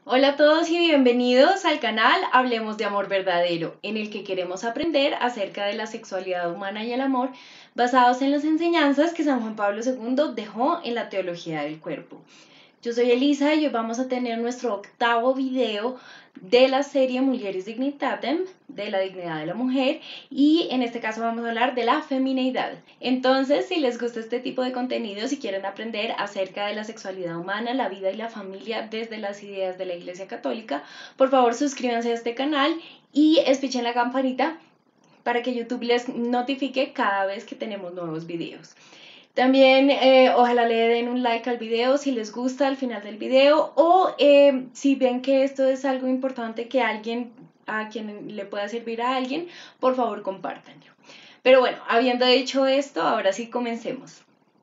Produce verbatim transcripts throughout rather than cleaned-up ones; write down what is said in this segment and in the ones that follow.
Hola a todos y bienvenidos al canal Hablemos de Amor Verdadero, en el que queremos aprender acerca de la sexualidad humana y el amor basados en las enseñanzas que San Juan Pablo segundo dejó en la teología del cuerpo. Yo soy Elisa y hoy vamos a tener nuestro octavo video de la serie Mulieris Dignitatem, de la dignidad de la mujer, y en este caso vamos a hablar de la femineidad. Entonces, si les gusta este tipo de contenido, si quieren aprender acerca de la sexualidad humana, la vida y la familia desde las ideas de la Iglesia Católica, por favor suscríbanse a este canal y espichen la campanita para que YouTube les notifique cada vez que tenemos nuevos videos. También eh, ojalá le den un like al video si les gusta al final del video o eh, si ven que esto es algo importante que alguien, a quien le pueda servir a alguien, por favor compártanlo. Pero bueno, habiendo dicho esto, ahora sí comencemos.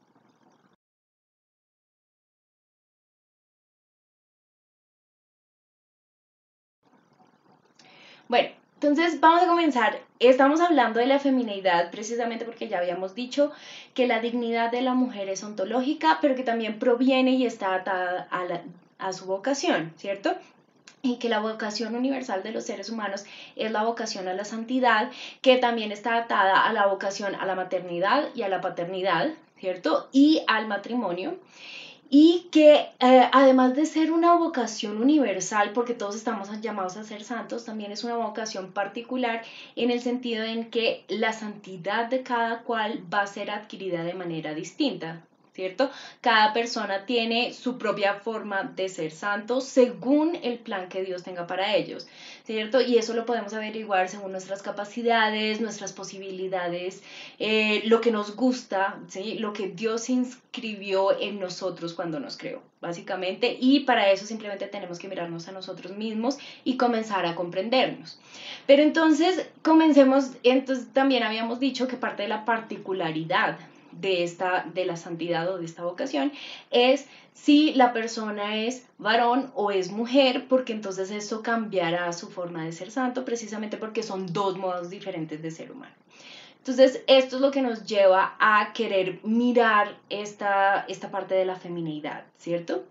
Bueno, entonces vamos a comenzar. Estamos hablando de la femineidad precisamente porque ya habíamos dicho que la dignidad de la mujer es ontológica, pero que también proviene y está atada a, la, a su vocación, ¿cierto? Y que la vocación universal de los seres humanos es la vocación a la santidad, que también está atada a la vocación a la maternidad y a la paternidad, ¿cierto? Y al matrimonio. Y que eh, además de ser una vocación universal, porque todos estamos llamados a ser santos, también es una vocación particular en el sentido en que la santidad de cada cual va a ser adquirida de manera distinta, ¿cierto? Cada persona tiene su propia forma de ser santo según el plan que Dios tenga para ellos, ¿cierto? Y eso lo podemos averiguar según nuestras capacidades, nuestras posibilidades, eh, lo que nos gusta, ¿sí? Lo que Dios inscribió en nosotros cuando nos creó, básicamente, y para eso simplemente tenemos que mirarnos a nosotros mismos y comenzar a comprendernos. Pero entonces, comencemos, entonces también habíamos dicho que parte de la particularidad de, esta, de la santidad o de esta vocación es si la persona es varón o es mujer, porque entonces eso cambiará su forma de ser santo, precisamente porque son dos modos diferentes de ser humano. Entonces, esto es lo que nos lleva a querer mirar esta, esta parte de la femineidad, ¿cierto?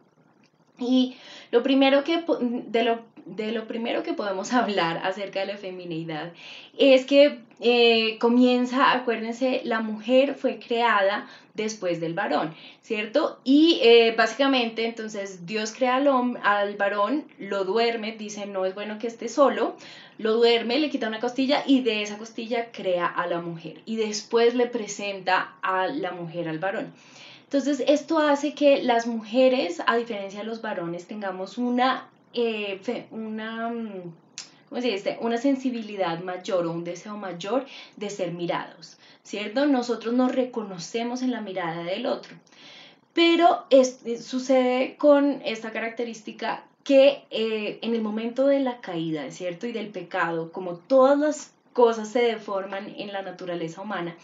Y lo primero que, de, lo, de lo primero que podemos hablar acerca de la femineidad es que eh, comienza, acuérdense, la mujer fue creada después del varón, ¿cierto? Y eh, básicamente entonces Dios crea al, hombre, al varón, lo duerme, dice no es bueno que esté solo, lo duerme, le quita una costilla y de esa costilla crea a la mujer y después le presenta a la mujer al varón. Entonces, esto hace que las mujeres, a diferencia de los varones, tengamos una, eh, una, ¿cómo se dice? Una sensibilidad mayor o un deseo mayor de ser mirados, ¿cierto? Nosotros nos reconocemos en la mirada del otro. Pero es, sucede con esta característica que eh, en el momento de la caída, ¿cierto? Y del pecado, como todas las cosas se deforman en la naturaleza humana,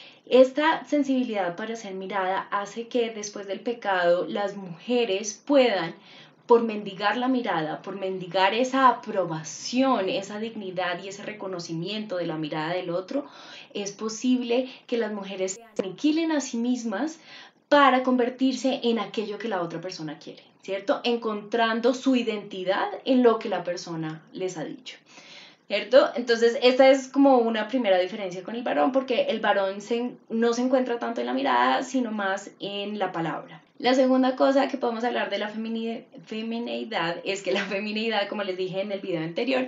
esta sensibilidad para ser mirada hace que después del pecado las mujeres puedan, por mendigar la mirada, por mendigar esa aprobación, esa dignidad y ese reconocimiento de la mirada del otro, es posible que las mujeres se aniquilen a sí mismas para convertirse en aquello que la otra persona quiere, ¿cierto? Encontrando su identidad en lo que la persona les ha dicho. ¿Cierto? Entonces, esta es como una primera diferencia con el varón, porque el varón se, no se encuentra tanto en la mirada, sino más en la palabra. La segunda cosa que podemos hablar de la femineidad es que la femineidad, como les dije en el video anterior,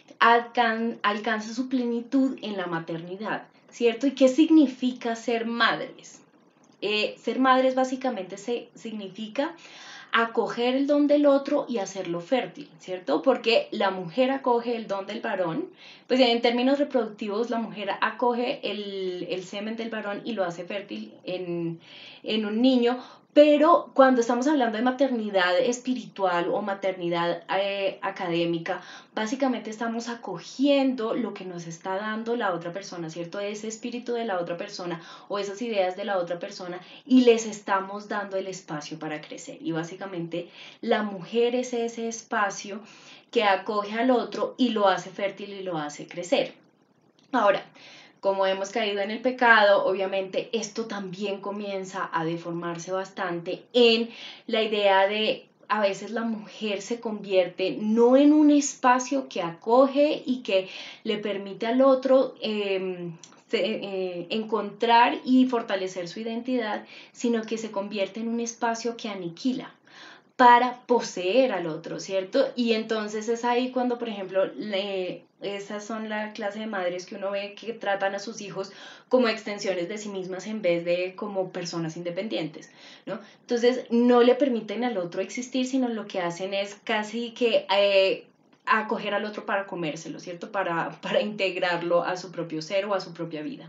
alcan, alcanza su plenitud en la maternidad, ¿cierto? ¿Y qué significa ser madres? Eh, ser madres básicamente se, significa acoger el don del otro y hacerlo fértil, ¿cierto? Porque la mujer acoge el don del varón, pues en términos reproductivos la mujer acoge el, el semen del varón y lo hace fértil en, en un niño, pero cuando estamos hablando de maternidad espiritual o maternidad eh, académica, básicamente estamos acogiendo lo que nos está dando la otra persona, ¿cierto? Ese espíritu de la otra persona o esas ideas de la otra persona y les estamos dando el espacio para crecer. Y básicamente la mujer es ese espacio que acoge al otro y lo hace fértil y lo hace crecer. Ahora, como hemos caído en el pecado, obviamente esto también comienza a deformarse bastante en la idea de a veces la mujer se convierte no en un espacio que acoge y que le permite al otro eh, se, eh, encontrar y fortalecer su identidad, sino que se convierte en un espacio que aniquila para poseer al otro, ¿cierto? Y entonces es ahí cuando, por ejemplo, le, esas son la clase de madres que uno ve que tratan a sus hijos como extensiones de sí mismas en vez de como personas independientes, ¿no? Entonces no le permiten al otro existir, sino lo que hacen es casi que eh, acoger al otro para comérselo, ¿cierto? Para, para integrarlo a su propio ser o a su propia vida.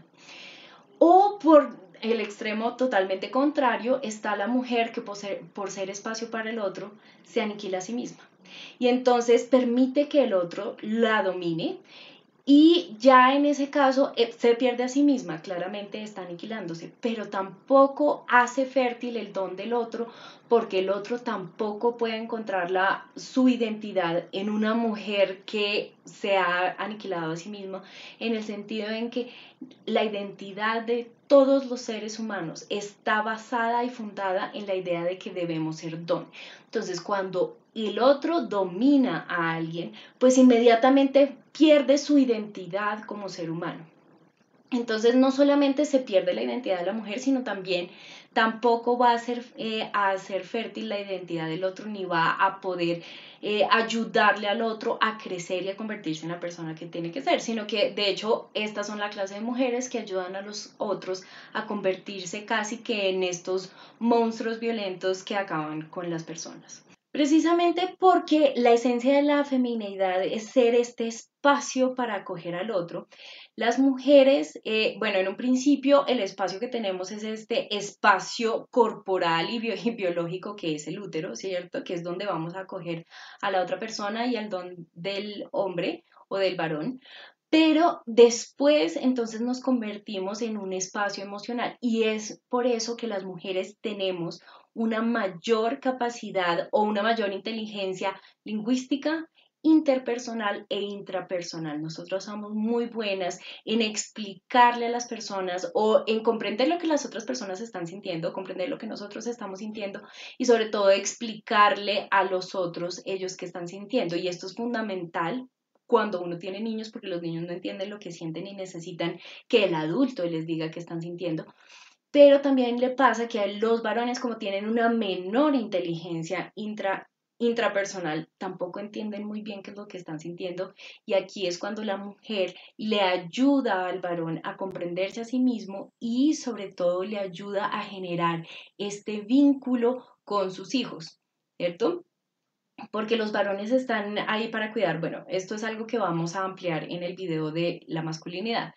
O por el extremo totalmente contrario está la mujer que por ser, por ser espacio para el otro se aniquila a sí misma. Y entonces permite que el otro la domine y ya en ese caso eh, se pierde a sí misma, claramente está aniquilándose, pero tampoco hace fértil el don del otro porque el otro tampoco puede encontrar la, su identidad en una mujer que se ha aniquilado a sí misma, en el sentido en que la identidad de todos los seres humanos está basada y fundada en la idea de que debemos ser don. Entonces, cuando el otro domina a alguien, pues inmediatamente pierde su identidad como ser humano. Entonces no solamente se pierde la identidad de la mujer, sino también tampoco va a ser, eh, a hacer fértil la identidad del otro, ni va a poder eh, ayudarle al otro a crecer y a convertirse en la persona que tiene que ser, sino que de hecho estas son la clase de mujeres que ayudan a los otros a convertirse casi que en estos monstruos violentos que acaban con las personas. Precisamente porque la esencia de la femineidad es ser este espacio para acoger al otro. Las mujeres, eh, bueno, en un principio el espacio que tenemos es este espacio corporal y, bio y biológico que es el útero, ¿cierto? Que es donde vamos a acoger a la otra persona y al don del hombre o del varón. Pero después entonces nos convertimos en un espacio emocional y es por eso que las mujeres tenemos una mayor capacidad o una mayor inteligencia lingüística, interpersonal e intrapersonal. Nosotros somos muy buenas en explicarle a las personas o en comprender lo que las otras personas están sintiendo, comprender lo que nosotros estamos sintiendo y sobre todo explicarle a los otros ellos qué están sintiendo. Y esto es fundamental cuando uno tiene niños, porque los niños no entienden lo que sienten y necesitan que el adulto les diga qué están sintiendo. Pero también le pasa que a los varones, como tienen una menor inteligencia intra, intrapersonal, tampoco entienden muy bien qué es lo que están sintiendo. Y aquí es cuando la mujer le ayuda al varón a comprenderse a sí mismo y sobre todo le ayuda a generar este vínculo con sus hijos, ¿cierto? Porque los varones están ahí para cuidar. Bueno, esto es algo que vamos a ampliar en el video de la masculinidad.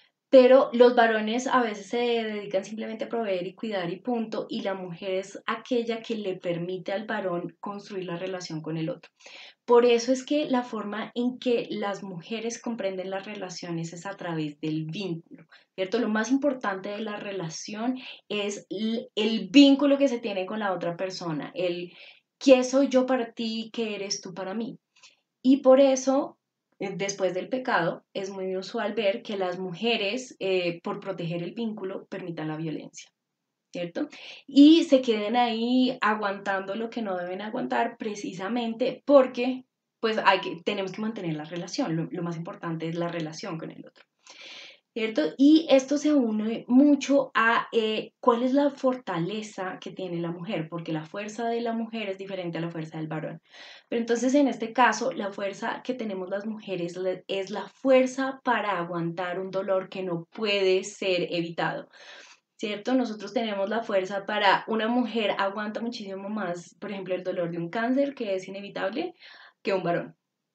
Pero los varones a veces se dedican simplemente a proveer y cuidar y punto, y la mujer es aquella que le permite al varón construir la relación con el otro. Por eso es que la forma en que las mujeres comprenden las relaciones es a través del vínculo, ¿cierto? Lo más importante de la relación es el vínculo que se tiene con la otra persona, el qué soy yo para ti, qué eres tú para mí. Y por eso, eh, después del pecado, es muy usual ver que las mujeres, eh, por proteger el vínculo, permitan la violencia, ¿cierto? Y se queden ahí aguantando lo que no deben aguantar precisamente porque pues hay que, tenemos que mantener la relación, lo, lo más importante es la relación con el otro. ¿Cierto? Y esto se une mucho a eh, cuál es la fortaleza que tiene la mujer, porque la fuerza de la mujer es diferente a la fuerza del varón. Pero entonces en este caso, la fuerza que tenemos las mujeres es la fuerza para aguantar un dolor que no puede ser evitado. ¿Cierto? Nosotros tenemos la fuerza para, una mujer aguanta muchísimo más, por ejemplo, el dolor de un cáncer, que es inevitable, que un varón.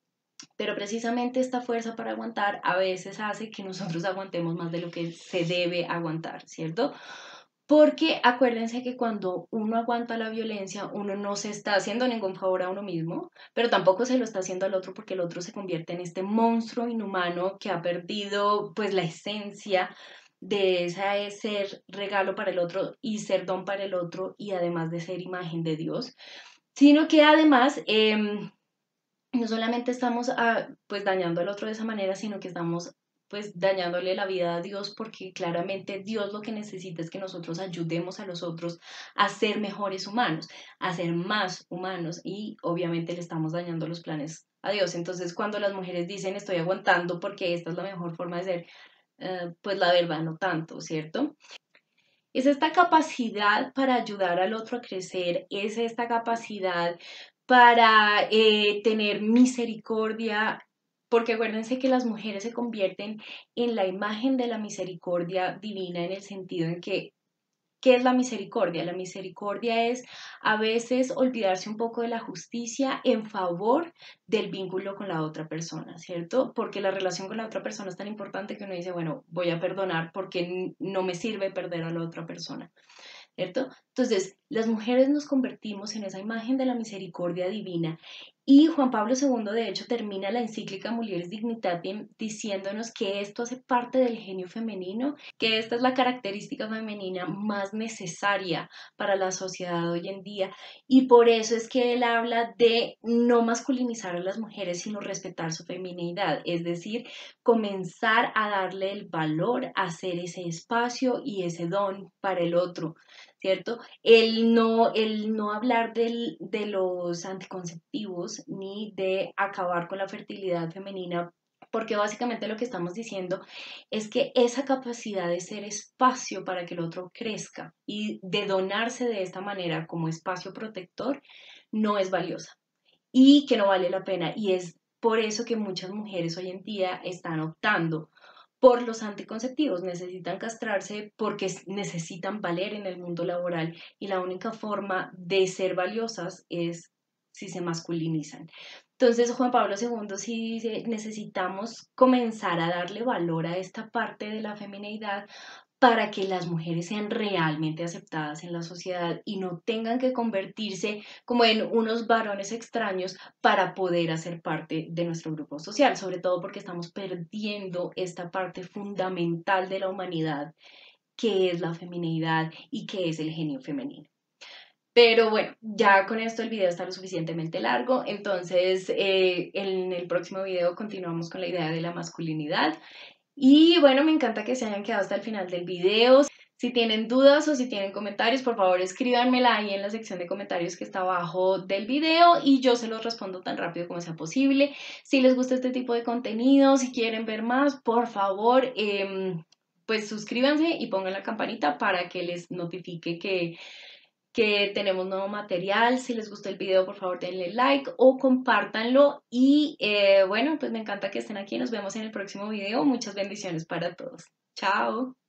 Pero precisamente esta fuerza para aguantar a veces hace que nosotros aguantemos más de lo que se debe aguantar, ¿cierto? Porque acuérdense que cuando uno aguanta la violencia, uno no se está haciendo ningún favor a uno mismo, pero tampoco se lo está haciendo al otro porque el otro se convierte en este monstruo inhumano que ha perdido pues la esencia de ese ser regalo para el otro y ser don para el otro y además de ser imagen de Dios, sino que además eh, no solamente estamos ah, pues dañando al otro de esa manera, sino que estamos pues dañándole la vida a Dios, porque claramente Dios lo que necesita es que nosotros ayudemos a los otros a ser mejores humanos, a ser más humanos, y obviamente le estamos dañando los planes a Dios. Entonces, cuando las mujeres dicen estoy aguantando porque esta es la mejor forma de ser, eh, pues la verdad no tanto, ¿cierto? Es esta capacidad para ayudar al otro a crecer, es esta capacidad para eh, tener misericordia, porque acuérdense que las mujeres se convierten en la imagen de la misericordia divina, en el sentido en que, ¿qué es la misericordia? La misericordia es a veces olvidarse un poco de la justicia en favor del vínculo con la otra persona, ¿cierto? Porque la relación con la otra persona es tan importante que uno dice, bueno, voy a perdonar porque no me sirve perder a la otra persona, ¿cierto? Entonces, las mujeres nos convertimos en esa imagen de la misericordia divina, y Juan Pablo segundo, de hecho, termina la encíclica Mulieris Dignitatem diciéndonos que esto hace parte del genio femenino, que esta es la característica femenina más necesaria para la sociedad hoy en día, y por eso es que él habla de no masculinizar a las mujeres, sino respetar su feminidad, es decir, comenzar a darle el valor, a hacer ese espacio y ese don para el otro, ¿cierto? El no, el no hablar del, de los anticonceptivos ni de acabar con la fertilidad femenina, porque básicamente lo que estamos diciendo es que esa capacidad de ser espacio para que el otro crezca y de donarse de esta manera como espacio protector no es valiosa y que no vale la pena. Y es por eso que muchas mujeres hoy en día están optando por los anticonceptivos, necesitan castrarse porque necesitan valer en el mundo laboral, y la única forma de ser valiosas es si se masculinizan. Entonces Juan Pablo segundo sí dice, necesitamos comenzar a darle valor a esta parte de la femineidad para que las mujeres sean realmente aceptadas en la sociedad y no tengan que convertirse como en unos varones extraños para poder hacer parte de nuestro grupo social, sobre todo porque estamos perdiendo esta parte fundamental de la humanidad, que es la feminidad y que es el genio femenino. Pero bueno, ya con esto el video está lo suficientemente largo, entonces eh, en el próximo video continuamos con la idea de la masculinidad. Y bueno, me encanta que se hayan quedado hasta el final del video. Si tienen dudas o si tienen comentarios, por favor escríbanmela ahí en la sección de comentarios que está abajo del video y yo se los respondo tan rápido como sea posible. Si les gusta este tipo de contenido, si quieren ver más, por favor, eh, pues suscríbanse y pongan la campanita para que les notifique que que tenemos nuevo material. Si les gustó el video, por favor denle like o compártanlo. Y eh, bueno, pues me encanta que estén aquí. Nos vemos en el próximo video. Muchas bendiciones para todos. Chao.